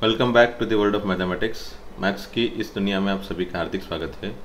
Welcome back to the world of mathematics. Maths की इस दुनिया में आप सभी का हार्दिक स्वागत है।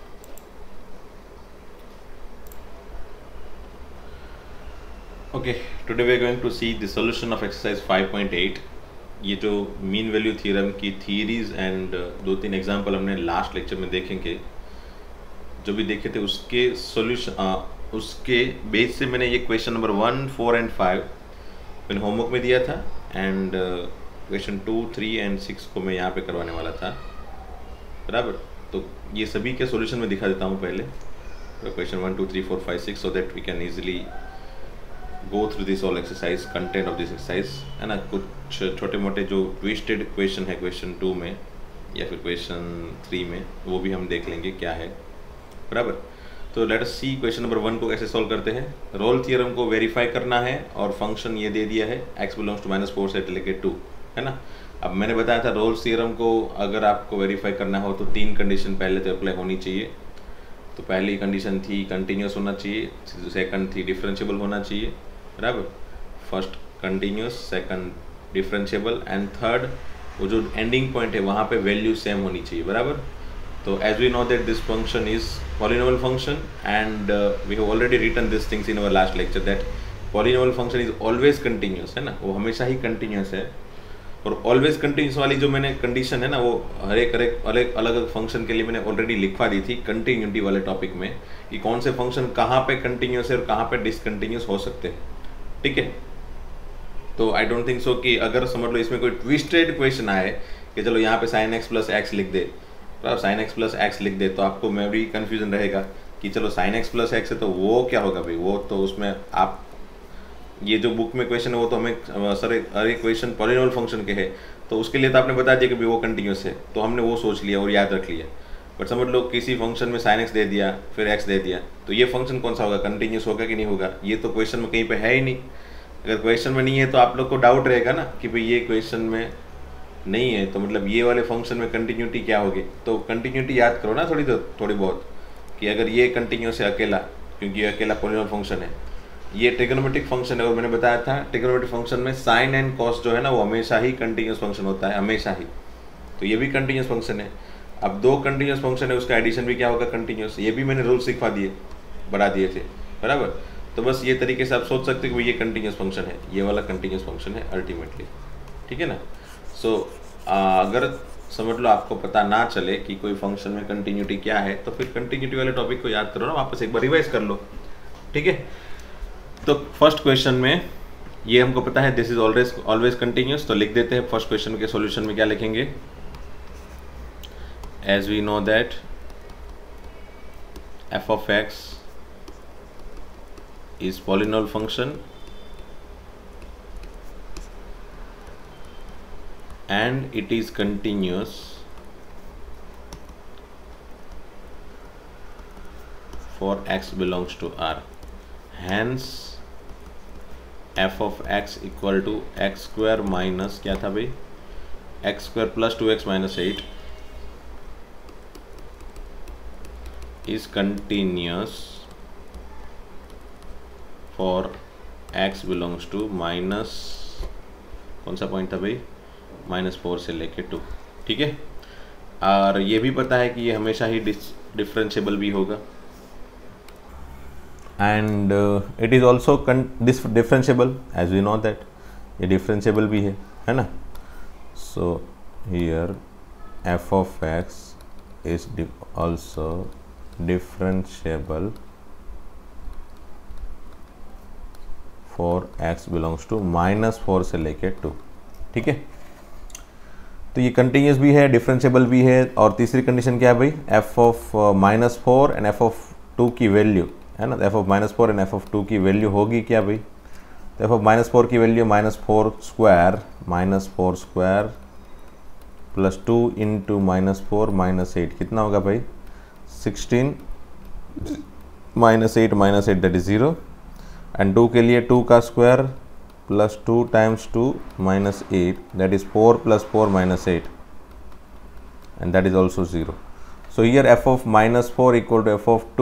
Okay, today we are going to see the solution of exercise 5.8। ये जो मीन वैल्यू थ्योरम की थियरीज एंड दो तीन एग्जांपल हमने लास्ट लेक्चर में देखेंगे। जो भी देखे थे उसके सॉल्यूशन उसके बेस से मैंने ये क्वेश्चन नंबर 1, 4 एंड 5 मैंने होमवर्क में दिया था एंड क्वेश्चन 2, 3 एंड 6 को मैं यहाँ पे करवाने वाला था, बराबर। तो ये सभी के सॉल्यूशन में दिखा देता हूँ पहले, question 1, 2, 3, 4, 5, 6, so that we can easily go through this all exercise, content of this exercise, है ना। कुछ छोटे मोटे जो ट्विस्टेड क्वेश्चन है क्वेश्चन 2 में या फिर क्वेश्चन 3 में, वो भी हम देख लेंगे क्या है, बराबर। तो let us see question number 1 को कैसे सॉल्व करते हैं। रोल थ्योरम को वेरीफाई करना है और फंक्शन ये दे दिया है x बिलोंग्स टू -4 से लेके 2, है ना। अब मैंने बताया था रोल्स थ्योरम को अगर आपको वेरीफाई करना हो तो 3 कंडीशन पहले तो अप्लाई होनी चाहिए। तो पहली कंडीशन थी कंटिन्यूस होना चाहिए, सेकंड थी डिफरेंशिएबल होना चाहिए, बराबर। First continuous, second differentiable and third वो जो एंडिंग पॉइंट है वहाँ पे वैल्यू सेम होनी चाहिए, बराबर। तो as we know that this function is polynomial function and we have already written these things in our last lecture that polynomial function is always continuous, है ना, वो हमेशा ही continuous है। और always continuous वाली जो मैंने कंडीशन है ना, वो हर एक अलग अलग फंक्शन के लिए मैंने ऑलरेडी लिखवा दी थी कंटिन्यूटी वाले टॉपिक में कि कौन से फंक्शन कहाँ पे कंटिन्यूस है और कहाँ पे डिसकंटिन्यूस हो सकते हैं, ठीक है। तो आई डोंट थिंक सो कि अगर समझ लो इसमें कोई ट्विस्टेड क्वेश्चन आए कि चलो यहाँ पे sin x प्लस एक्स लिख दे, sin x प्लस एक्स लिख दे, तो आपको में भी कन्फ्यूजन रहेगा कि चलो sin x प्लस एक्स है तो वो क्या होगा भाई। वो तो उसमें आप ये जो बुक में क्वेश्चन है वो तो हमें सर अरे क्वेश्चन पॉलिनोमियल फंक्शन के है, तो उसके लिए तो आपने बता दिया कि भाई वो कंटिन्यूस है, तो हमने वो सोच लिया और याद रख लिया। बट समझ लो किसी फंक्शन में sin x दे दिया फिर x दे दिया, तो ये फंक्शन कौन सा होगा, कंटिन्यूस होगा कि नहीं होगा, ये तो क्वेश्चन में कहीं पर है ही नहीं। अगर क्वेश्चन में नहीं है तो आप लोग को डाउट रहेगा ना कि भाई ये क्वेश्चन में नहीं है तो मतलब ये वाले फंक्शन में कंटिन्यूटी क्या होगी। तो कंटिन्यूटी याद करो ना थोड़ी बहुत कि अगर ये कंटिन्यूस है अकेला, क्योंकि ये अकेला पॉलिनोमियल फंक्शन है, ये ट्रिग्नोमेट्रिक फंक्शन है। और मैंने बताया था ट्रिग्नोमेट्रिक फंक्शन में साइन एंड कॉस जो है ना वो हमेशा ही कंटिन्यूस फंक्शन होता है, हमेशा ही। तो ये भी कंटिन्यूस फंक्शन है। अब दो कंटिन्यूस फंक्शन है, उसका एडिशन भी क्या होगा, कंटिन्यूस। ये भी मैंने रूल सिखा दिए, बढ़ा दिए थे, बराबर। तो बस ये तरीके से आप सोच सकते हो कि ये कंटिन्यूस फंक्शन है, ये वाला कंटिन्यूस फंक्शन है अल्टीमेटली, ठीक है ना। सो अगर समझ लो आपको पता ना चले कि कोई फंक्शन में कंटिन्यूटी क्या है, तो फिर कंटिन्यूटी वाले टॉपिक को याद करो ना, वापस एक बार रिवाइज कर लो, ठीक है। तो फर्स्ट क्वेश्चन में ये हमको पता है दिस इज ऑलवेज कंटिन्यूस, तो लिख देते हैं फर्स्ट क्वेश्चन के सॉल्यूशन में क्या लिखेंगे। As we know that f of x is polynomial function and it is continuous for x belongs to R. Hence f of x equal to x square minus क्या था भाई, x square plus 2x minus 8 is continuous for x belongs to minus कौन सा point था भाई, -4 से लेके 2, ठीक है। और ये भी पता है कि ये हमेशा ही डिफरेंशिएबल भी होगा and it is also differentiable as we know that, ये डिफरेंशिएबल भी है ना। So here f of x is also differentiable for x belongs to -4 से लेके 2, ठीक है। तो ये कंटिन्यूस भी है, डिफरेंशिएबल भी है। और तीसरी कंडीशन क्या है भाई, f of -4 and f of 2 की वैल्यू, है ना। F of -4 and f of 2 की वैल्यू होगी क्या भाई, तो एफ ऑफ -4 की वैल्यू -4 स्क्वायर प्लस 2 इंटू -4 -8 कितना होगा भाई, 16 -8 दैट इज 0 एंड 2 के लिए 2 का square plus 2 times 2 minus 8 that is 4 plus 4 minus 8 and that is also 0. So here f of -4 equal to f of 2.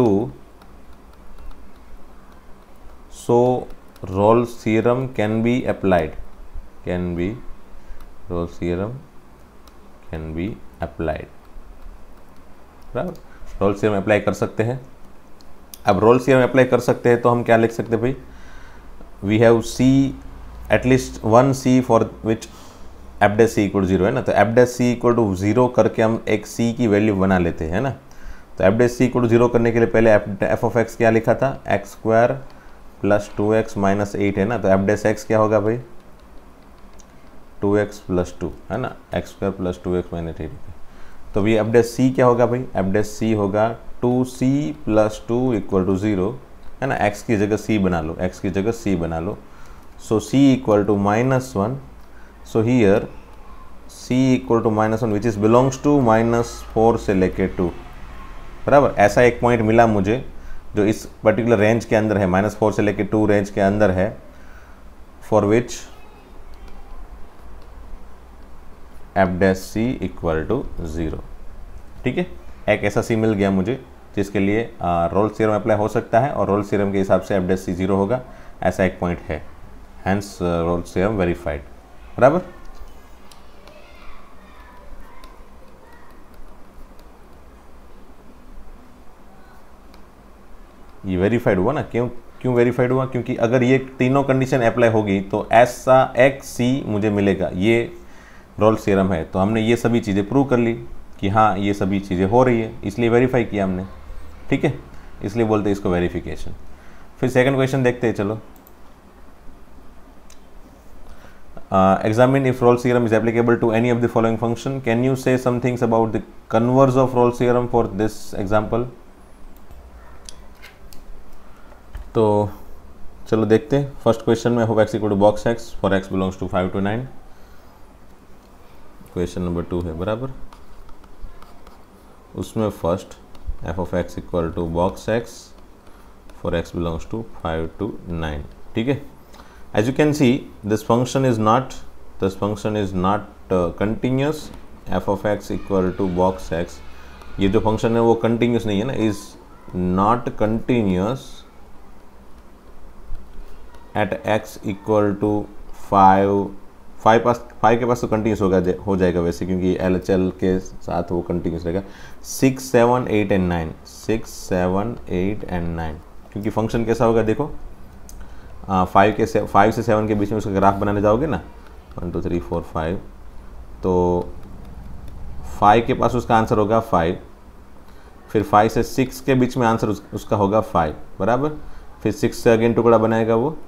So Rolle's theorem can be applied, Rolle's theorem can be applied, बराबर। Rolle's theorem apply कर सकते हैं। अब roles theorem apply कर सकते हैं तो हम क्या लिख सकते हैं भाई, we have c at least one c for which f dash c equal to 0 है ना, तो f dash c equal to 0 करके हम एक सी की वैल्यू बना लेते हैं ना। तो f dash c equal to 0 करने के लिए पहले एफ ऑफ एक्स क्या लिखा था, x square plus 2x minus 8 है ना, तो एफ डैश एक्स क्या होगा भाई 2x प्लस 2 है ना, x square plus 2x minus 8। तो भी एफ डैश सी क्या होगा भाई, एफ डैश सी होगा 2c प्लस 2 इक्वल टू 0 है ना, x की जगह c बना लो, x की जगह c बना लो। So c equal to -1, so here c equal to -1 which is belongs to -4 से लेके 2, बराबर। ऐसा एक पॉइंट मिला मुझे जो इस पर्टिकुलर रेंज के अंदर है, -4 से लेके 2 रेंज के अंदर है, for which f dash c equal to 0, ठीक है। एक ऐसा सी मिल गया मुझे जिसके लिए रोल्स थ्योरम अप्लाई हो सकता है और रोल्स थ्योरम के हिसाब से एफ डैश सी 0 होगा, ऐसा एक पॉइंट है, हैंस रोल्स थ्योरम वेरीफाइड, बराबर। ये वेरीफाइड हुआ ना, क्यों वेरीफाइड हुआ, क्योंकि अगर ये तीनों कंडीशन अप्लाई होगी तो ऐसा एक सी मुझे मिलेगा, ये रोल्स थ्योरम है। तो हमने ये सभी चीज़ें प्रूव कर ली कि हाँ ये सभी चीज़ें हो रही है, इसलिए वेरीफाई किया हमने, ठीक है, इसलिए बोलते हैं इसको वेरिफिकेशन। फिर सेकंड क्वेश्चन देखते हैं, चलो। Examine if Rolle's theorem is applicable to any of the following function. Can you say some things about the converse of Rolle's theorem for this example? तो चलो देखते हैं। फर्स्ट क्वेश्चन में होगा x equal to box x for x belongs to 5 to 9, question number 2 है, बराबर। उसमें first f of x equal to box x for x belongs to 5 to 9, ठीक है। As you can see, this function is not continuous. F of x equal to box x, ये जो function है वो continuous नहीं है ना, is not continuous at x equal to 5 के पास तो कंटिन्यूस हो जाएगा वैसे, क्योंकि LHL के साथ वो कंटिन्यूस रहेगा। 6, 7, 8 एंड 9, 6, 7, 8 एंड 9, क्योंकि फंक्शन कैसा होगा देखो, 5 से 7 के बीच में उसका ग्राफ बनाने जाओगे ना, 1 2 3 4 5, तो 5 के पास उसका आंसर होगा 5, फिर 5 से 6 के बीच में आंसर उसका होगा 5, बराबर। फिर 6 से अगेन टुकड़ा बनाएगा, वो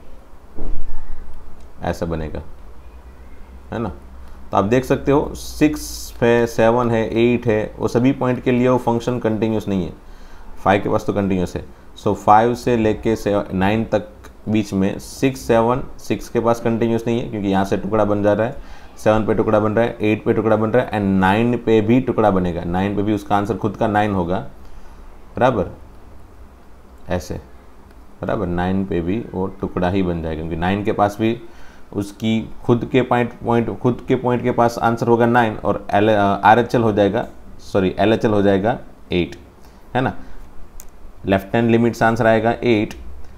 ऐसा बनेगा, है ना। तो आप देख सकते हो 6 है, 7 है, 8 है, वो सभी पॉइंट के लिए वो फंक्शन कंटिन्यूस नहीं है। 5 के पास तो कंटिन्यूस है। सो 5 से लेके 9 तक बीच में 6 के पास कंटिन्यूस नहीं है, क्योंकि यहाँ से टुकड़ा बन जा रहा है, 7 पे टुकड़ा बन रहा है, 8 पे टुकड़ा बन रहा है, एंड 9 पे भी टुकड़ा बनेगा। 9 पे भी उसका आंसर खुद का 9 होगा, बराबर, ऐसे, बराबर। 9 पे भी वो टुकड़ा ही बन जाएगा, क्योंकि 9 के पास भी उसकी खुद के पॉइंट के पास आंसर होगा 9, और LHL हो जाएगा 8, है ना। लेफ्ट हैंड लिमिट से आंसर आएगा 8,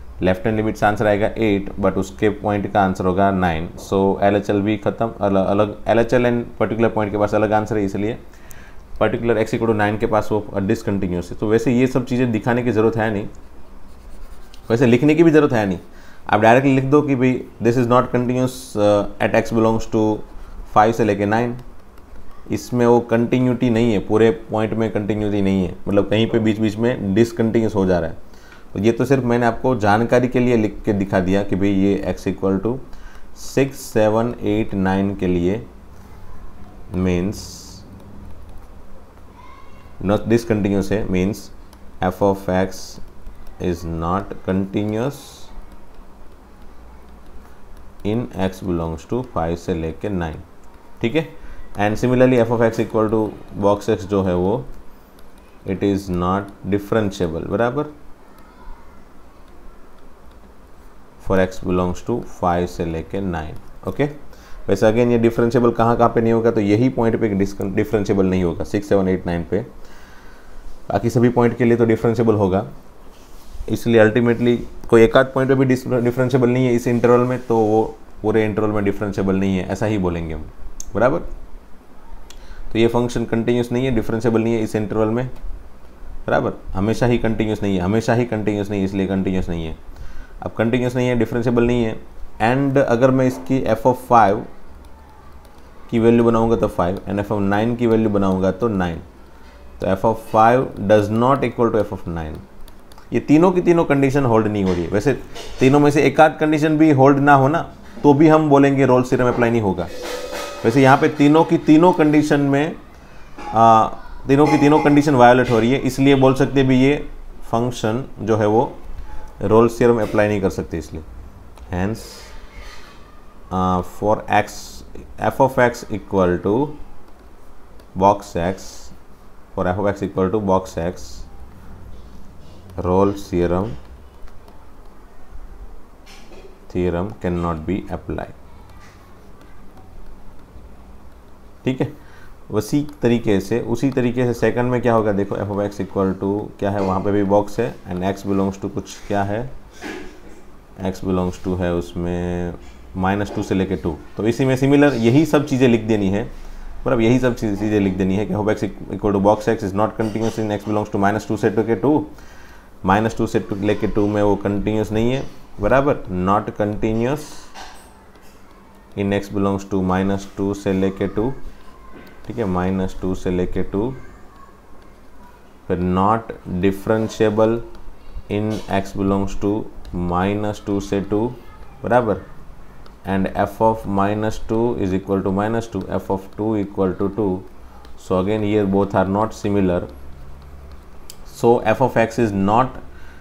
बट उसके पॉइंट का आंसर होगा 9। सो LHL भी खत्म, अलग LHL एंड पर्टिकुलर पॉइंट के पास अलग आंसर है, इसलिए पर्टिकुलर x इक्वल टू 9 के पास वो डिसकंटिन्यूस है। तो वैसे ये सब चीज़ें दिखाने की ज़रूरत है नहीं, वैसे लिखने की भी ज़रूरत है नहीं, आप डायरेक्टली लिख दो कि भाई this is not continuous at x belongs to 5 से लेके 9। इसमें वो कंटिन्यूटी नहीं है, पूरे पॉइंट में कंटिन्यूटी नहीं है, मतलब कहीं पे बीच में डिसकंटिन्यूस हो जा रहा है। तो ये तो सिर्फ मैंने आपको जानकारी के लिए लिख के दिखा दिया कि भाई ये x इक्वल टू 6, 7, 8, 9 के लिए मीन्स नॉट डिसकंटिन्यूस है, means f of x is not continuous in x belongs to 5 से लेके 9, ठीक है। And similarly f of x equal to box x जो है वो इट इज़ नॉट डिफरेंशिएबल, बराबर, फॉर x बिलोंग्स टू 5 से लेके 9, ओके। वैसे अगेन ये डिफरेंशिएबल कहाँ पे नहीं होगा, तो यही पॉइंट पे डिफरेंशिएबल नहीं होगा, 6, 7, 8, 9 पे। बाकी सभी पॉइंट के लिए तो डिफरेंशिएबल होगा, इसलिए अल्टीमेटली कोई एक आध पॉइंट पे भी डिफरेंशिएबल नहीं है इस इंटरवल में, तो वो पूरे इंटरवल में डिफरेंशिएबल नहीं है, ऐसा ही बोलेंगे हम, बराबर। तो ये फंक्शन कंटिन्यूस नहीं है, डिफरेंशिएबल नहीं है इस इंटरवल में, बराबर। हमेशा ही कंटिन्यूस नहीं है, हमेशा ही कंटिन्यूस नहीं है, इसलिए कंटिन्यूस नहीं है। अब कंटिन्यूस नहीं है, डिफरेंशिएबल नहीं है, एंड अगर मैं इसकी f(5) की वैल्यू बनाऊंगा तो 5 एंड f(9) की वैल्यू बनाऊंगा तो 9, तो f(5) does not equal to f(9). ये तीनों की तीनों कंडीशन होल्ड नहीं हो रही है। वैसे तीनों में से एक आध कंडीशन भी होल्ड ना हो ना, तो भी हम बोलेंगे रोल्स थ्योरम अप्लाई नहीं होगा। वैसे यहाँ पे तीनों की तीनों कंडीशन में तीनों की तीनों कंडीशन वायोलेट हो रही है, इसलिए बोल सकते हैं भी ये फंक्शन जो है वो रोल्स थ्योरम अप्लाई नहीं कर सकते, इसलिए hence for f(x) equal to box x, for f(x) equal to box x, Rolle's theorem can not be apply. ठीक है, उसी तरीके से सेकंड में क्या होगा, देखो f(x) इक्वल टू क्या है, वहाँ पे भी बॉक्स है एंड x बिलोंग्स टू कुछ क्या है, x बिलोंग्स टू है उसमें -2 से लेके 2। तो इसी में सिमिलर यही सब चीज़ें लिख देनी है, बराबर, यही सब चीज़ें लिख देनी है कि f(x) equal to box x is not continuous in x belongs to -2 से लेके 2, -2 से लेके 2 में वो कंटिन्यूस नहीं है, बराबर, not continuous in x belongs to -2 से लेके 2, ठीक है, -2 से लेके 2, फिर not differentiable in x belongs to -2 से 2, बराबर, and f(-2) is equal to -2, f(2) equal to 2। So again here both are not similar, so f(x) is not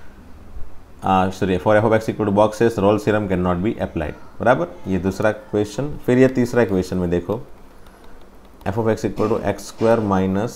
for f(x) equal to box S Rolle's theorem can not be applied, बराबर। ये दूसरा question. फिर ये तीसरा question में देखो f(x) equal to x² minus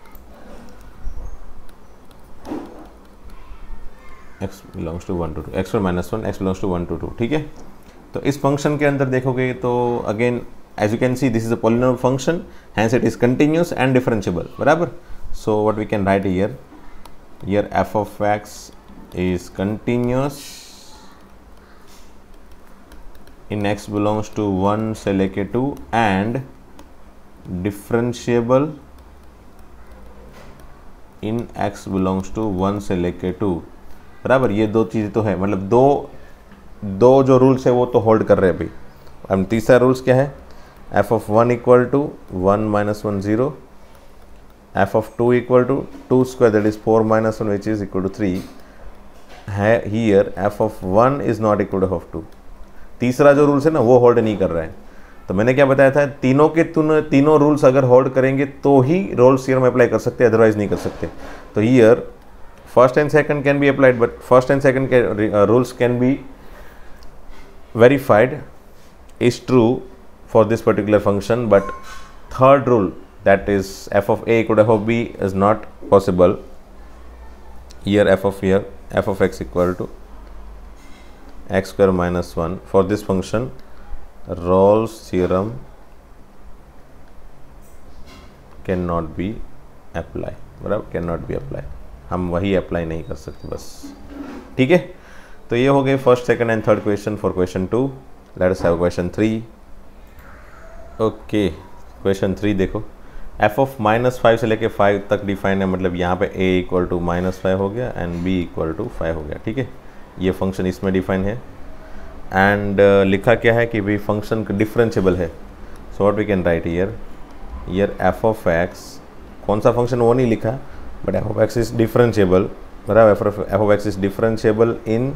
x belongs to 1 to 2, x² minus 1, x belongs to 1 to 2, ठीक है। तो इस फंक्शन के अंदर देखोगे तो again as you can see this is a polynomial function, hence it is continuous and differentiable, बराबर। So what we can write here f(x) is continuous in x belongs to 1 से लेके 2 and differentiable in x belongs to 1 से लेके 2, बराबर। ये दो चीज़ें तो है, मतलब दो जो रूल्स है वो तो होल्ड कर रहे हैं अभी। अब तीसरा रूल्स क्या है, f(1) equal to 1 - 1 0, f(2) equal to 2 square that is 4 - 1 which is equal to 3 है। Here f(1) is not equal to f(2). तीसरा जो रूल्स है ना वो होल्ड नहीं कर रहा है। तो मैंने क्या बताया था, तीनों के तीनों रूल्स अगर होल्ड करेंगे तो ही रोल्स थ्योरम अप्लाई कर सकते हैं, अदरवाइज नहीं कर सकते। तो here first and second can be applied, but first and second के rules can be verified is true for this particular function, but third rule, that is f(a) equal to f(b) is not possible. Here f(x) equal to x² minus 1 for this function, Rolle's theorem cannot be apply, बराबर, cannot be apply, हम वही apply नहीं कर सकते बस, ठीक है। तो ये हो गए first, second and third question for question 2। Let us have question 3। Okay, question 3 देखो, f(-5) से लेके 5 तक डिफाइन है, मतलब यहाँ पे a इक्वल टू -5 हो गया एंड b इक्वल टू 5 हो गया, ठीक है। ये फंक्शन इसमें डिफाइन है एंड लिखा क्या है कि भाई फंक्शन डिफरेंशिएबल है। So what we can write here f(x) कौन सा फंक्शन वो नहीं लिखा, बट f(x) इज डिफरेंशिएबल, बराबर, f(x) is differentiable in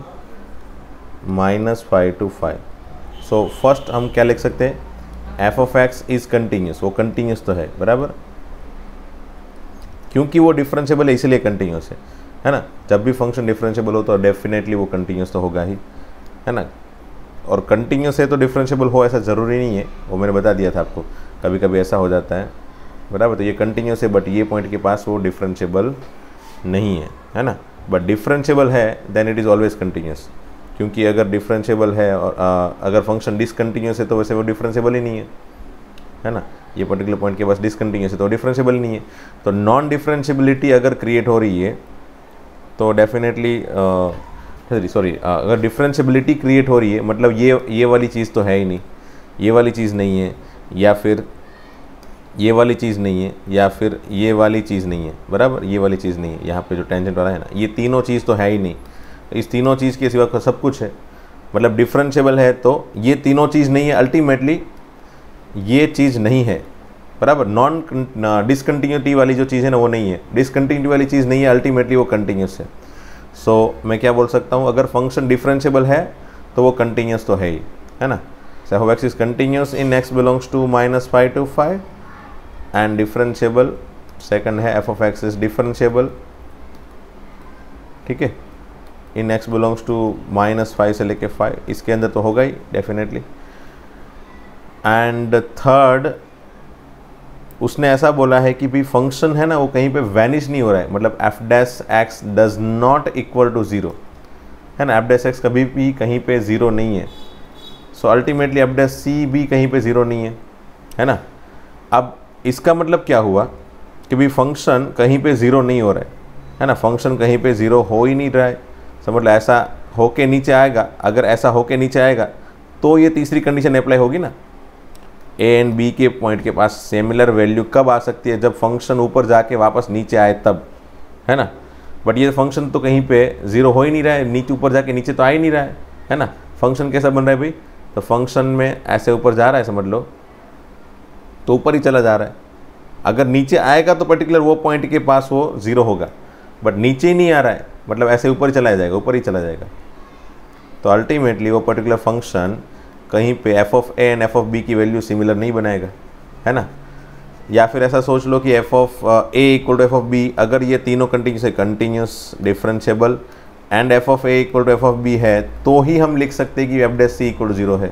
-5 to 5। So first हम क्या लिख सकते हैं, f(x) इज कंटिन्यूस, वो कंटिन्यूस तो है, बराबर, क्योंकि वो डिफरेंशिएबल है इसलिए कंटिन्यूस है ना। जब भी फंक्शन डिफरेंशिएबल हो तो डेफिनेटली वो कंटिन्यूस तो होगा ही, है ना। और कंटिन्यूस है तो डिफरेंशिएबल हो ऐसा ज़रूरी नहीं है, वो मैंने बता दिया था आपको, कभी कभी ऐसा हो जाता है, बराबर। तो ये कंटिन्यूस है बट ये पॉइंट के पास वो डिफरेंशिएबल नहीं है ना। बट डिफरेंशिएबल है then it is always continuous, क्योंकि अगर डिफरेंशिएबल है और अगर फंक्शन डिसकंटिन्यूस है तो वैसे वो डिफरेंशिएबल ही नहीं है ना। ये पर्टिकुलर पॉइंट के पास डिसकंटिन्यूस है तो डिफरेंशिएबल नहीं है। तो नॉन डिफरेंशिएबिलिटी अगर क्रिएट हो रही है तो डेफिनेटली अगर डिफरेंशिएबिलिटी क्रिएट हो रही है मतलब ये वाली चीज़ तो है ही नहीं, ये वाली चीज़ नहीं है, या फिर ये वाली चीज़ नहीं है या फिर ये वाली चीज़ नहीं है, बराबर, ये वाली चीज़ नहीं है, यहाँ पे जो टेंजेंट वाला है ना, ये तीनों चीज़ तो है ही नहीं। इस तीनों चीज़ के सिवा सब कुछ है, मतलब डिफरेंशिएबल है तो ये तीनों चीज़ नहीं है, अल्टीमेटली ये चीज़ नहीं है, बराबर। नॉन डिसकंटिन्यूटी वाली जो चीज़ है ना वो नहीं है, डिसकंटिन्यूटी वाली चीज़ नहीं है, अल्टीमेटली वो कंटिन्यूस है। सो मैं क्या बोल सकता हूँ, अगर फंक्शन डिफरेंशिएबल है तो वो कंटिन्यूस तो है ही, है ना। So f of x is continuous in x belongs to -5 to 5 and differentiable, second है f of x is differentiable, ठीक है, इन x बिलोंग्स टू -5 से लेके 5, इसके अंदर तो होगा ही डेफिनेटली। एंड थर्ड, उसने ऐसा बोला है कि भी फंक्शन है ना वो कहीं पे वैनिश नहीं हो रहा है, मतलब f dash x does not equal to 0, है ना, f डैश x कभी भी कहीं पे 0 नहीं है। So ultimately f dash c भी कहीं पे 0 नहीं है ना। अब इसका मतलब क्या हुआ कि भी फंक्शन कहीं पे 0 नहीं हो रहा है ना, फंक्शन कहीं पे 0 हो ही नहीं रहा है। समझ लो, ऐसा होके नीचे आएगा, अगर ऐसा होके नीचे आएगा तो ये तीसरी कंडीशन अप्लाई होगी ना, ए एंड बी के पॉइंट के पास सिमिलर वैल्यू कब आ सकती है, जब फंक्शन ऊपर जाके वापस नीचे आए तब, है ना। बट ये फंक्शन तो कहीं पे 0 हो ही नहीं रहा है, नीचे ऊपर जाके नीचे तो आ ही नहीं रहा है ना। फंक्शन कैसा बन रहा है भाई, तो फंक्शन में ऐसे ऊपर जा रहा है, समझ लो, तो ऊपर ही चला जा रहा है। अगर नीचे आएगा तो पर्टिकुलर वो पॉइंट के पास वो 0 होगा, बट नीचे ही नहीं आ रहा है, मतलब ऐसे ऊपर ही चला जाएगा, ऊपर ही चला जाएगा। तो अल्टीमेटली वो पर्टिकुलर फंक्शन कहीं पे f of a and f of b की वैल्यू सिमिलर नहीं बनाएगा, है ना। या फिर ऐसा सोच लो कि f of a equal to f of b, अगर ये तीनों कंटिन्यूस है, continuous, differentiable and f of a equal to f of b है, तो ही हम लिख सकते हैं कि f dash c equal to 0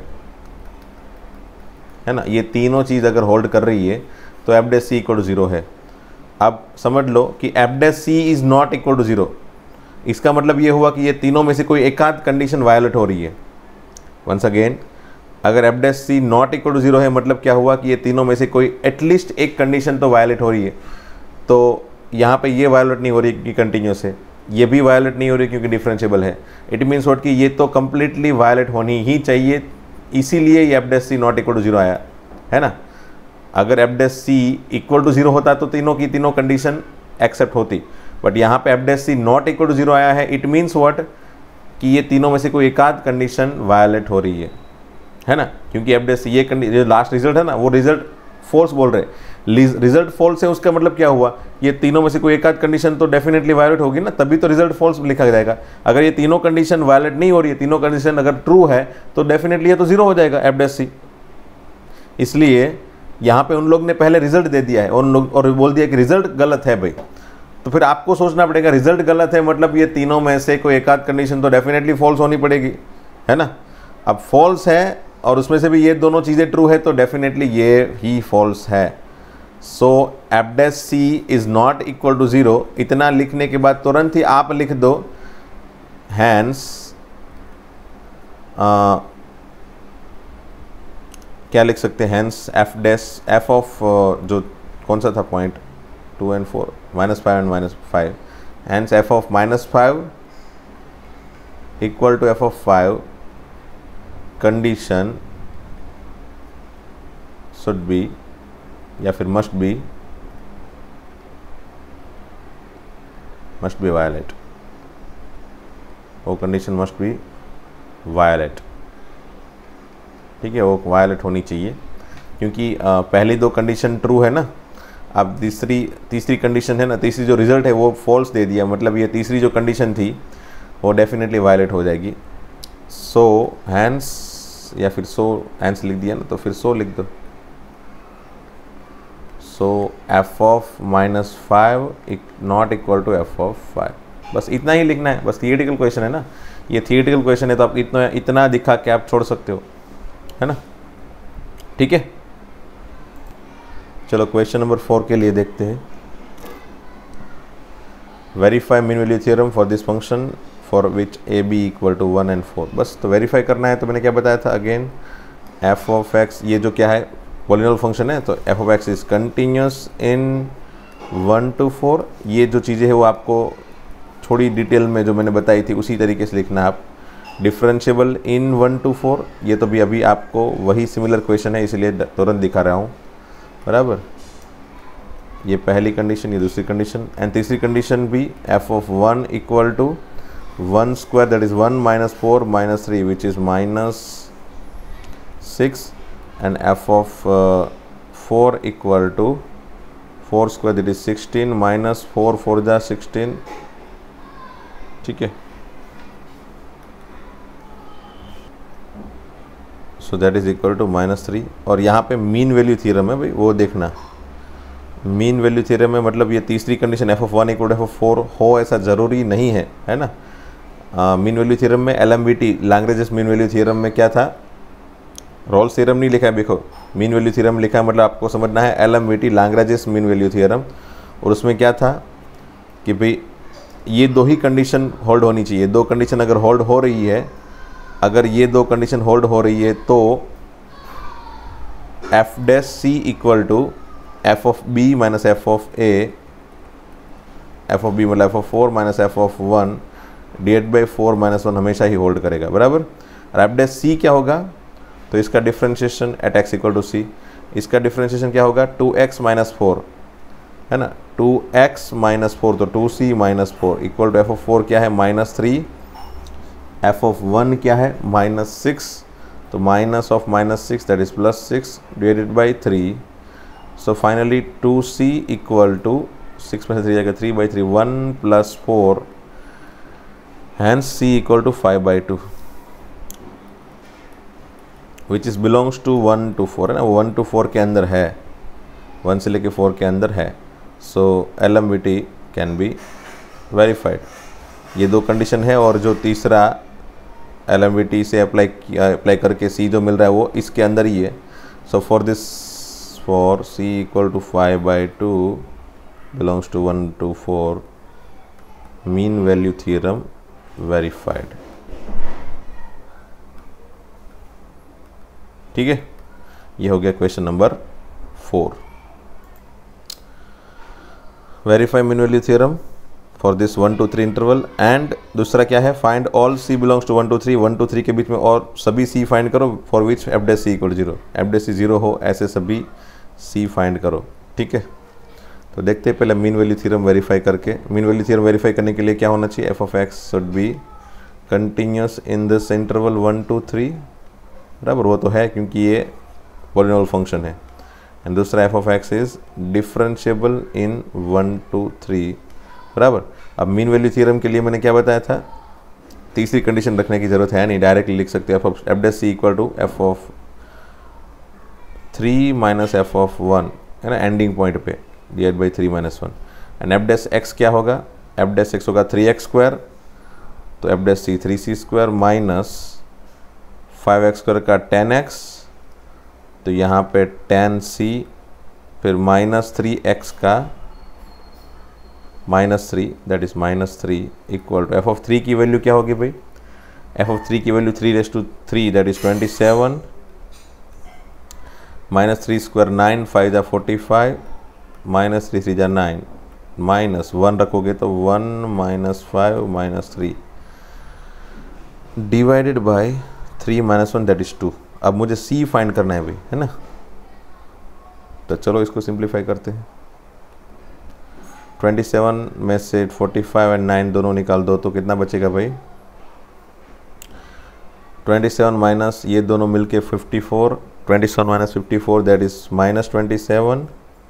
है ना। ये तीनों चीज़ अगर होल्ड कर रही है तो f dash c equal to 0 है। अब समझ लो कि f dash c is not equal to 0, इसका मतलब ये हुआ कि ये तीनों में से कोई एक आध कंडीशन वायलेट हो रही है। वंस अगेन, अगर f dash c not equal to 0 है, मतलब क्या हुआ कि ये तीनों में से कोई एटलीस्ट एक कंडीशन तो वायलेट हो रही है। तो यहाँ पे ये वायलेट नहीं हो रही क्योंकि कंटिन्यूस है, ये भी वायलेट नहीं हो रही क्योंकि डिफरेंशिएबल है। इट मीन्स व्हाट कि ये तो कंप्लीटली वायलेट होनी ही चाहिए, इसीलिए ये f dash c not equal to 0 आया, है ना। अगर f dash c equal to 0 होता तो तीनों की तीनों कंडीशन एक्सेप्ट होती, बट यहाँ पे f dash c not equal to 0 आया है। इट मीन्स व्हाट कि ये तीनों में से कोई एक आध कंडीशन वायलेट हो रही है ना, क्योंकि f डैश c ये जो लास्ट रिजल्ट है ना वो रिजल्ट फॉल्स बोल रहे हैं, रिजल्ट फॉल्स है, उसका मतलब क्या हुआ, ये तीनों में से कोई एक आध कंडीशन तो डेफिनेटली वायलेट होगी ना, तभी तो रिजल्ट फॉल्स लिखा जाएगा। अगर ये तीनों कंडीशन वायलेट नहीं हो रही है, तीनों कंडीशन अगर ट्रू है तो डेफिनेटली ये तो 0 हो जाएगा f डैश c। इसलिए यहाँ पे उन लोग ने पहले रिजल्ट दे दिया है और बोल दिया कि रिजल्ट गलत है भाई, तो फिर आपको सोचना पड़ेगा रिजल्ट गलत है मतलब ये तीनों में से कोई एक आध कंडीशन तो डेफिनेटली फॉल्स होनी पड़ेगी, है ना। अब फॉल्स है और उसमें से भी ये दोनों चीज़ें ट्रू है तो डेफिनेटली ये ही फॉल्स है। So f dash c is not equal to 0, इतना लिखने के बाद तुरंत ही आप लिख दो हैंस क्या लिख सकते हैं, hence f dash f of जो कौन सा था point 2 and 4 -5 and -5, hence f of -5 equal to f of 5 condition should be या फिर मस्ट बी वायलेट, वो कंडीशन मस्ट बी वायलेट, ठीक है, वो वायलेट होनी चाहिए क्योंकि पहली दो कंडीशन ट्रू है ना। अब तीसरी कंडीशन है ना, तीसरी जो रिजल्ट है वो फॉल्स दे दिया, मतलब ये तीसरी जो कंडीशन थी वो डेफिनेटली वायलेट हो जाएगी। सो हैंस या फिर सो हैंस लिख दिया ना, तो फिर सो लिख दो। So f of -5 not equal to f of 5, बस इतना ही लिखना है। बस थियोरेटिकल क्वेश्चन है ना, ये थियोरेटिकल क्वेश्चन है तो आप इतना दिखा के आप छोड़ सकते हो, है ना, ठीक है। चलो क्वेश्चन नंबर 4 के लिए देखते हैं। Verify mean value theorem for this function for which a b equal to 1 and 4, बस तो वेरीफाई करना है। तो मैंने क्या बताया था अगेन, f ऑफ x, ये जो क्या है पॉलिनोमियल फंक्शन है, तो f of x is continuous in 1 to 4। ये जो चीज़ें हैं वो आपको थोड़ी डिटेल में जो मैंने बताई थी उसी तरीके से लिखना आप। डिफरेंशिएबल इन 1 to 4, ये तो भी अभी आपको वही सिमिलर क्वेश्चन है इसलिए तुरंत दिखा रहा हूँ, बराबर। ये पहली कंडीशन, ये दूसरी कंडीशन, एंड तीसरी कंडीशन भी f of 1 equal to 1 square that is 1 minus 4 minus 3 which is -6 and f of 4 equal to 4 square that is 16 minus 4 4 जा 16, ठीक है। So that is equal to -3। और यहाँ पे मीन वैल्यू थ्योरम है भाई, वो देखना। मीन वैल्यू थ्योरम में मतलब ये तीसरी condition f of 1 equal to f of 4 हो ऐसा ज़रूरी नहीं है, है ना। मीन वैल्यू थ्योरम में LMVT Lagrange mean value theorem में क्या था, रोल्स थ्योरम नहीं लिखा है, देखो मीन वैल्यू थ्योरम लिखा है, मतलब आपको समझना है LMVT Lagrange mean value theorem. और उसमें क्या था कि भाई ये दो ही कंडीशन होल्ड होनी चाहिए, दो कंडीशन अगर होल्ड हो रही है, अगर ये दो कंडीशन होल्ड हो रही है तो f dash c equal to f of b minus f of a, f of b मतलब f of 4 minus f of 1 divide by 4 minus 1 हमेशा ही होल्ड करेगा, बराबर। और एफ डैश सी क्या होगा, तो इसका differentiation at x equal to c, इसका डिफ्रेंशिएशन क्या होगा 2x माइनस 4, है ना, 2x माइनस 4, तो 2c minus 4 equal to f of 4 क्या है -3, एफ ऑफ 1 क्या है -6, तो minus of -6 that is +6 divided by 3। So finally 2c equal to 6 में से 3 जाएगा 3/3 1 + 4 hence c equal to 5/2 which is belongs to 1 to 4, है ना, 1 to 4 के अंदर है, 1 से लेके 4 के अंदर है। So LMVT can be verified. ये दो कंडीशन है और जो तीसरा LMVT से अप्लाई करके C जो मिल रहा है वो इसके अंदर ही है। So for C equal to 5/2 belongs to 1 to 4 mean value theorem verified, ठीक है। ये हो गया question number 4। Verify mean value theorem for this 1 to 3 interval. And दूसरा क्या है, find all C belongs to 1 to 3, 1 to 3 के बीच में और सभी C फाइंड करो for which f dash C equal 0, f dash C 0 हो ऐसे सभी C फाइंड करो, ठीक है। तो देखते हैं पहले मीन वैल्यू थ्योरम वेरीफाई करके। मीन वैल्यू थ्योरम वेरीफाई करने के लिए क्या होना चाहिए, f of x should be continuous in this interval 1 to 3, बराबर, वो तो है क्योंकि ये पॉलिनोमियल फंक्शन है। एंड दूसरा f of x is differentiable in 1 to 3, बराबर। अब मीन वैल्यू थ्योरम के लिए मैंने क्या बताया था, तीसरी कंडीशन रखने की जरूरत है नहीं, डायरेक्टली लिख सकते हैं f dash c equal to f of 3 minus f of 1, है ना, एंडिंग पॉइंट पे divide by 3 - 1। And f dash x क्या होगा, एफ डैश एक्स होगा 3x², तो एफ डैश सी 3c² माइनस 5x² का 10x, तो यहाँ पे 10c, फिर -3x का -3 that is -3 equal to f of 3 की वैल्यू क्या होगी भाई, एफ ऑफ 3 की वैल्यू 3⁻³ दैट इज 27 -3² 9 5 जा 45 -3 3 जा 9 -1 रखोगे तो 1 - 5 - 3 डिवाइडेड बाय 3 - 1 दैट इज 2। अब मुझे C फाइंड करना है भाई, है ना, तो चलो इसको सिंप्लीफाई करते हैं। 27 में से 45 और 9 दोनों निकाल दो तो कितना बचेगा भाई, 27 माइनस ये दोनों मिलके 54, 27 माइनस 54 दैट इज -27,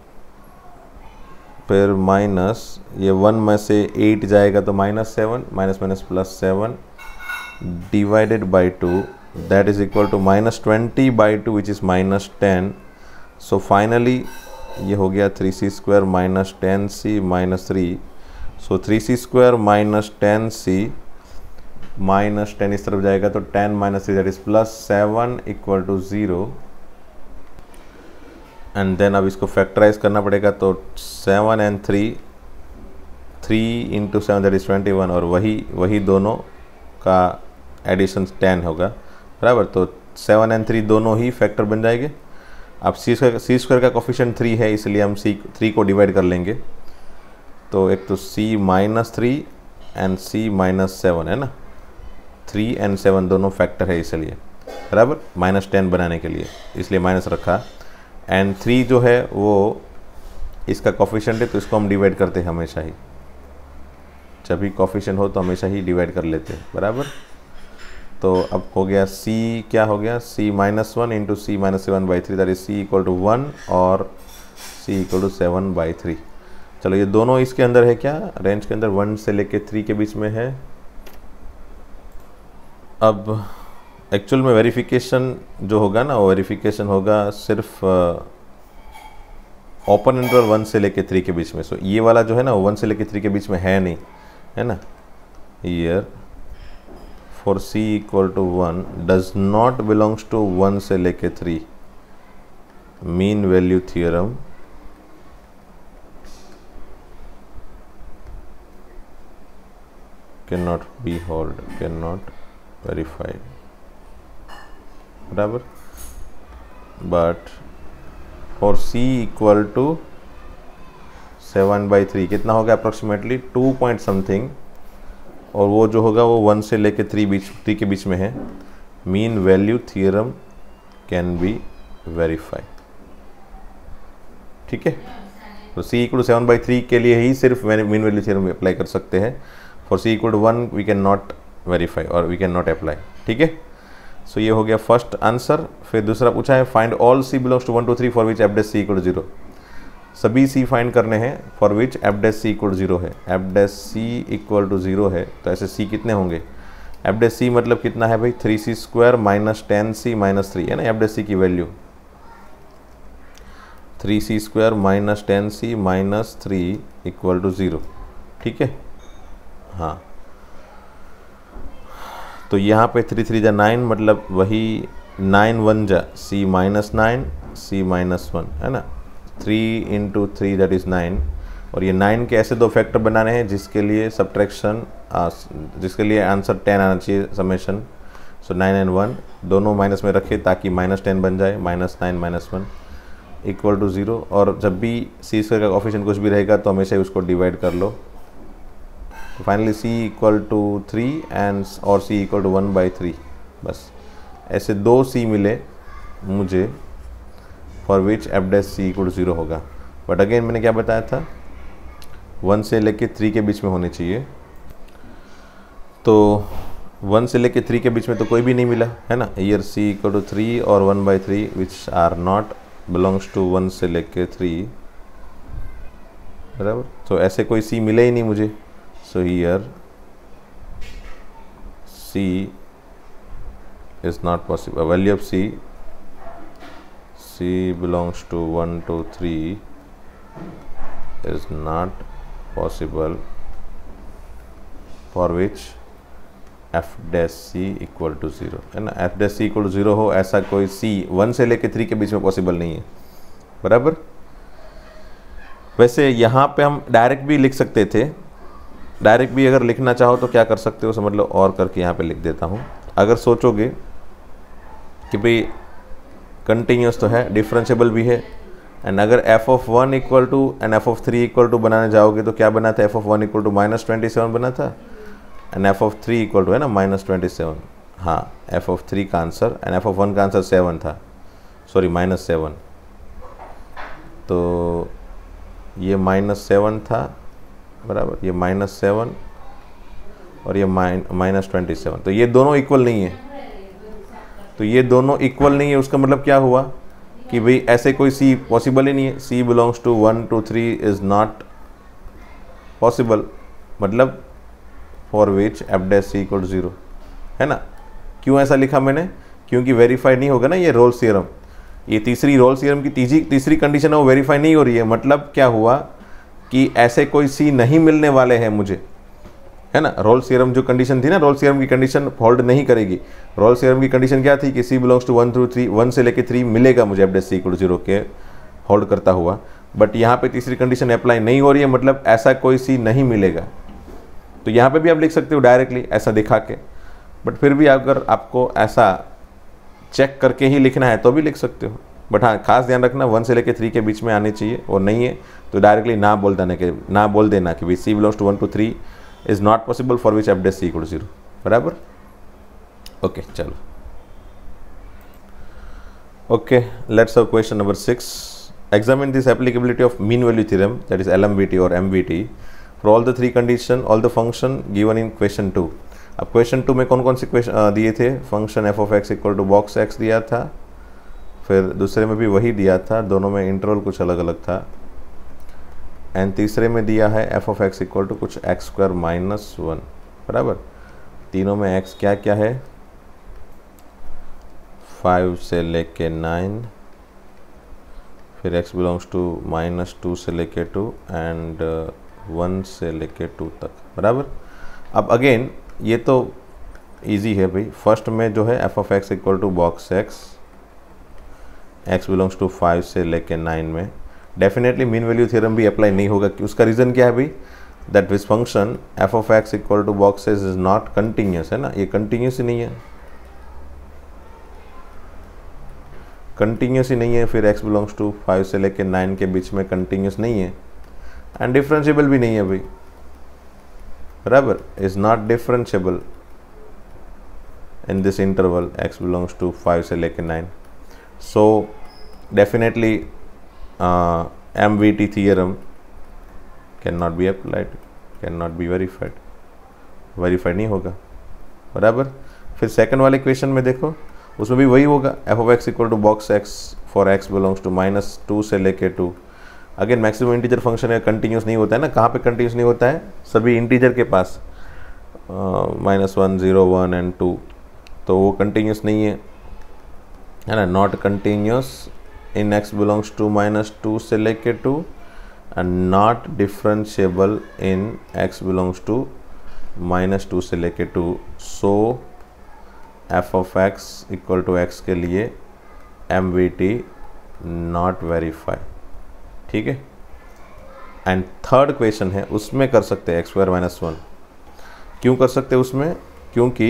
फिर माइनस ये 1 में से 8 जाएगा तो -7, minus +7 divided by 2 that is equal to -20/2 which is -10। So finally ये हो गया 3c² minus 10c minus 3। So 3c² minus 10c minus 10 इस तरफ जाएगा तो 10 - 3 that is +7 equal to 0। And then अब इसको फैक्टराइज करना पड़ेगा तो 7 and 3 × 7 दैट इज 21 और वही दोनों का एडिशन 10 होगा, बराबर। तो 7 and 3 दोनों ही फैक्टर बन जाएंगे। अब c² का कोफिशिएंट 3 है इसलिए हम 3 को डिवाइड कर लेंगे, तो एक तो c -3 एंड c -7 है ना, 3 and 7 दोनों फैक्टर है इसलिए, बराबर, -10 बनाने के लिए इसलिए माइनस रखा। एंड 3 जो है वो इसका कोफिशिएंट है तो इसको हम डिवाइड करते हैं हमेशा ही, जब भी कोफिशिएंट हो तो हमेशा ही डिवाइड कर लेते हैं, बराबर। तो अब हो गया c, क्या हो गया c -1 into c -7/3 that is c equal to 1 और c इक्वल टू 7/3। चलो ये दोनों इसके अंदर है, क्या रेंज के अंदर 1 से लेके 3 के बीच में है। अब एक्चुअल में वेरिफिकेशन जो होगा ना, वो वेरिफिकेशन होगा सिर्फ ओपन इंटरवल 1 से लेके 3 के बीच में। सो ये वाला जो है ना, 1 से लेके 3 के बीच में है नहीं, है ना। Here for c equal to 1 does not belongs to 1 से लेके 3, mean value theorem cannot be held, cannot verify, बराबर। But for c equal to 7/3 कितना होगा अप्रोक्सीमेटली 2 पॉइंट समथिंग, और वो जो होगा वो 1 से लेके 3 के बीच में है, mean value theorem can be verify. ठीक है, तो c इक्वल टू 7/3 के लिए ही सिर्फ मीन वैल्यू थ्योरम अप्लाई कर सकते हैं। For c equal to 1 we can not verify और वी कैन नॉट अप्लाई। ठीक है, सो ये हो गया फर्स्ट आंसर। फिर दूसरा पूछा है find all c belongs to 1 to 3 for which f' c equal to 0। सभी c फाइंड करने हैं for which f' c equal to 0 है। f' c इक्वल टू 0 है तो ऐसे c कितने होंगे, f' c मतलब कितना है भाई 3c² - 10c - 3 है ना f' c की value, 3c² - 10c - 3 equal to 0। ठीक है, हाँ, तो यहाँ पे 3 3 जा 9 मतलब वही 9 1 जा c -9 c -1 है ना, 3 इंटू 3 दैट इज़ 9। और ये 9 के ऐसे दो फैक्टर बनाने हैं जिसके लिए सब्ट्रैक्शन जिसके लिए आंसर 10 आना चाहिए समेशन। सो 9 and 1 दोनों माइनस में रखे ताकि -10 बन जाए, -9 - 1 इक्वल टू 0। और जब भी c स्क्वायर का कोफिशिएंट कुछ भी रहेगा तो हमेशा ही उसको डिवाइड कर लो। तो finally c equal to 3 and और c इक्वल टू 1/3। बस ऐसे दो c मिले मुझे for which f' c equal to 0 होगा। बट अगेन मैंने क्या बताया था, 1 से लेके 3 के बीच में होने चाहिए। तो 1 से लेके 3 के बीच में तो कोई भी नहीं मिला है ना। ईयर c इक्वल टू 3 और 1/3 which are not belongs to 1 से लेके 3, बराबर। तो ऐसे कोई c मिले ही नहीं मुझे। So here c is not possible. A value of c belongs to 1 to 3 is not possible for which f' c equal to 0 है ना। f' c इक्वल टू 0 हो ऐसा कोई c 1 से लेके 3 के बीच में पॉसिबल नहीं है, बराबर। वैसे यहाँ पे हम डायरेक्ट भी लिख सकते थे, डायरेक्ट भी अगर लिखना चाहो तो क्या कर सकते हो समझ लो, और करके यहाँ पे लिख देता हूँ। अगर सोचोगे कि भाई कंटिन्यूस तो है, डिफरेंशिएबल भी है, एंड अगर f(1) equal to and f(3) equal to बनाने जाओगे तो क्या बना था, f(1) इक्वल टू -27 बना था एंड f(3) इक्वल टू है ना -27। हाँ, f(3) का आंसर एंड f(1) का आंसर 7 था, सॉरी -7। तो ये -7 था, बराबर, ये -7 और ये -27। तो ये दोनों इक्वल नहीं है, तो ये दोनों इक्वल नहीं है। उसका मतलब क्या हुआ कि भाई ऐसे कोई c पॉसिबल ही नहीं है। c belongs to 1 to 3 is not possible, मतलब for which f' c equal to 0 है ना। क्यों ऐसा लिखा मैंने, क्योंकि वेरीफाई नहीं होगा ना ये रोल्स थ्योरम। ये तीसरी रोल्स थ्योरम की तीसरी कंडीशन है, वो वेरीफाई नहीं हो रही है। मतलब क्या हुआ कि ऐसे कोई c नहीं मिलने वाले हैं मुझे, है ना। रोल्स थ्योरम जो कंडीशन थी ना, रोल्स थ्योरम की कंडीशन होल्ड नहीं करेगी। रोल्स थ्योरम की कंडीशन क्या थी कि c बिलोंग्स टू 1 to 3, 1 से लेके 3 मिलेगा मुझे f' c इक्वल टू 0 के होल्ड करता हुआ। बट यहाँ पे तीसरी कंडीशन अप्लाई नहीं हो रही है, मतलब ऐसा कोई c नहीं मिलेगा। तो यहाँ पे भी आप लिख सकते हो डायरेक्टली ऐसा दिखा के, बट फिर भी अगर आपको ऐसा चेक करके ही लिखना है तो भी लिख सकते हो। बट हाँ, खास ध्यान रखना 1 से लेके 3 के बीच में आने चाहिए, और नहीं है तो डायरेक्टली ना बोल देना कि भाई c belongs to 1 to 3 is not possible for which f' c equal to 0, बराबर। ओके, चलो okay, let's have question number 6 examine this applicability of mean value theorem, that is LMVT or MVT, for all the three condition, all the function given in question 2. अब question 2 में कौन कौन से question दिए थे? Function f of x equal to box x दिया था, फिर दूसरे में भी वही दिया था, दोनों में इंटरवल कुछ अलग अलग था, एंड तीसरे में दिया है f of x equal to कुछ एक्स स्क्वायर माइनस 1, बराबर। तीनों में एक्स क्या क्या है? 5 से लेके 9, फिर x बिलोंग्स टू -2 से लेके 2 एंड 1 से लेके 2 तक, बराबर। अब अगेन ये तो इजी है भाई। फर्स्ट में जो है f of x equal to box x belongs to 5 से लेके 9 में डेफिनेटली मीन वैल्यू थ्योरम भी अप्लाई नहीं होगा। उसका रीज़न क्या है भाई? That this function f of x equal to box is not continuous, है ना, ये कंटिन्यूस ही नहीं है, कंटिन्यूस ही नहीं है। फिर x बिलोंग्स टू 5 से लेके 9 के बीच में कंटिन्यूस नहीं है एंड डिफरेंशिएबल भी नहीं है भाई, बराबर, is not differentiable in this interval x belongs to 5 से लेके 9। So definitely MVT theorem can not be applied, can not be verified, verified नहीं होगा, बराबर। फिर सेकंड वाले क्वेश्चन में देखो, उसमें भी वही होगा, f of x equal to box x for x belongs to -2 से लेके 2। अगेन मैक्सिमम इंटीजर फंक्शन है, कंटिन्यूस नहीं होता है ना। कहाँ पे कंटिन्यूस नहीं होता है? सभी इंटीजर के पास, -1, 0, 1 एंड 2, तो वो कंटिन्यूस नहीं है ना, not continuous in x belongs to -2 से लेके 2 and not differentiable in x belongs to -2 से लेके 2। So f of x equal to x के लिए MVT नॉट वेरीफाई, ठीक है। एंड थर्ड क्वेश्चन है, उसमें कर सकते हैं x² - 1। क्यों कर सकते हैं उसमें? क्योंकि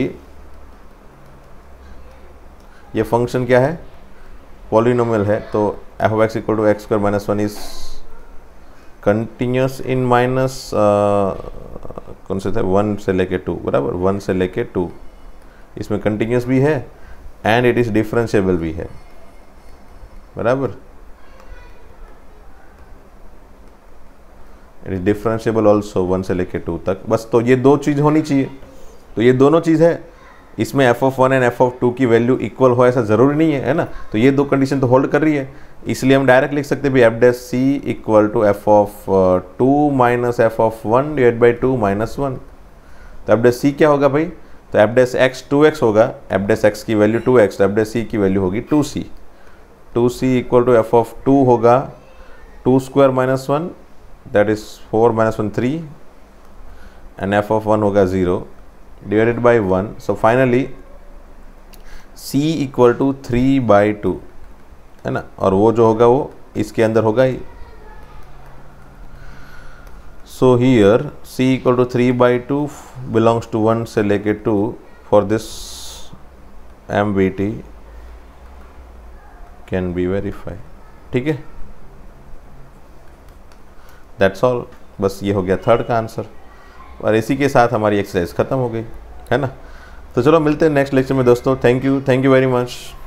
ये फंक्शन क्या है? पॉलिनोमियल है, तो f of x equal to x² - 1 is continuous in minus कौन से थे? 1 से लेके 2, बराबर, 1 से लेके 2, इसमें कंटिन्यूस भी है एंड इट इज डिफरेंशिएबल भी है, बराबर, इट इज डिफरेंशिएबल ऑल्सो 1 से लेके 2 तक। बस तो ये दो चीज़ होनी चाहिए, तो ये दोनों चीज़ है। इसमें f of 1 and f of 2 की वैल्यू इक्वल हो ऐसा ज़रूरी नहीं है ना, तो ये दो कंडीशन तो होल्ड कर रही है, इसलिए हम डायरेक्ट लिख सकते हैं भी f dash c equal to f of 2 minus f of 1 divide by 2 - 1। तो एफ डैश सी क्या होगा भाई? तो एफ डैश एक्स 2x होगा, एफ डैश एक्स की वैल्यू 2x, तो एफ डैश सी की वैल्यू होगी 2c। 2c equal to f of 2 होगा 2² - 1, that is 4 - 1 3, and f of 1 होगा 0 divided by 1। So finally c equal to 3/2, है ना, और वो जो होगा वो इसके अंदर होगा ही। So here c equal to 3/2 belongs to 1 से लेके 2 for this MVT can be verify, ठीक है। दैट्स ऑल, बस ये हो गया थर्ड का आंसर, और इसी के साथ हमारी एक्सरसाइज ख़त्म हो गई, है ना। तो चलो मिलते हैं नेक्स्ट लेक्चर में दोस्तों। Thank you very much.